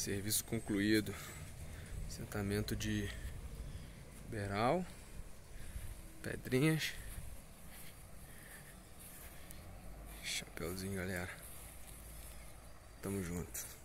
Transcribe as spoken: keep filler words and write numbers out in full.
Serviço concluído. Assentamento de beral, pedrinhas. Chapeuzinho, galera. Tamo junto.